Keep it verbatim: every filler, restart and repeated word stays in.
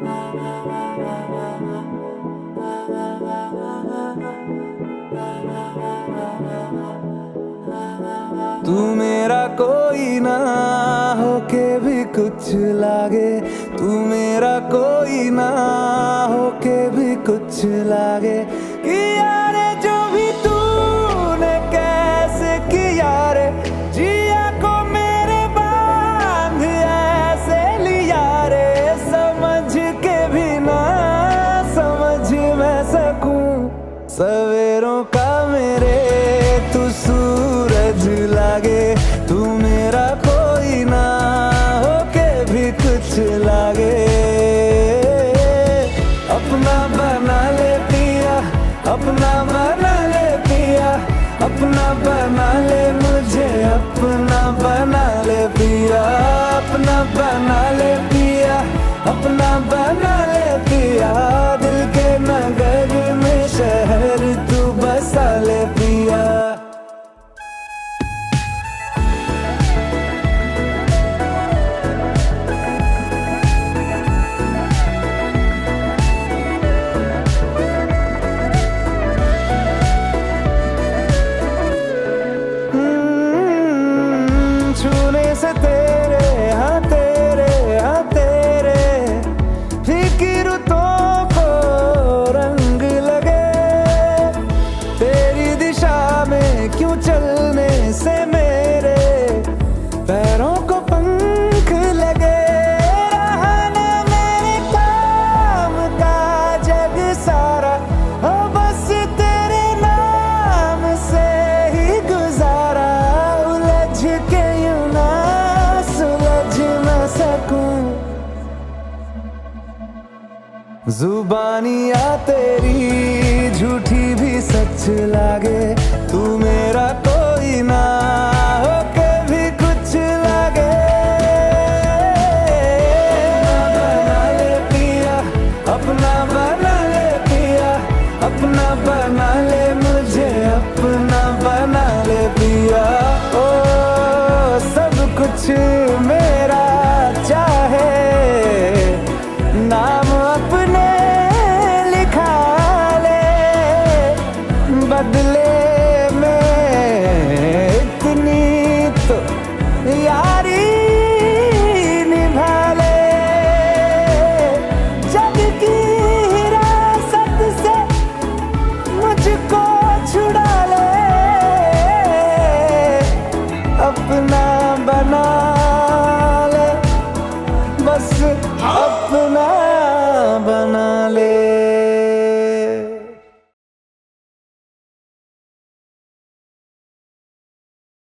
तू मेरा कोई ना होके भी कुछ लागे, तू मेरा कोई ना होके भी कुछ लागे। कि यारे जो भी तूने कैसे किया रे, जिया को मेरे बांध ऐसे लिया रे। समझ के भी ना समझ मैं सकूं सवेरों का मेरे तू सूरज लागे। तू मेरा कोई ना होके भी कुछ लागे। अपना बना ले पिया, अपना बना ले पिया, अपना बना ले मुझे, अपना बना ले पिया, अपना बना ले पिया, अपना बना ले पिया। दिल के नगर में शहर तू बसा ले पिया। से तेरे हाँ तेरे हाँ तेरे फिक्र तो को रंग लगे। तेरी दिशा में क्यों चलने से मेरे पैरों को पंख लगे। रहा ना मेरे काम का जग सारा, हो बस तेरे नाम से ही गुजारा। उलझ के यूं ना जुबानियाँ तेरी झूठी भी सच लागे। तू मेरा कोई ना होके भी कुछ लागे। अपना बना ले पिया, अपना बना ले पिया, अपना बना ले मुझे, अपना बना ले पिया। ओ सब कुछ मेरा चाहे, नाम अपने लिखा ले। बदले में इतनी तो यारी निभा ले। जग की हिरासत से मुझको छुड़ा ले। अपना बना ले बस।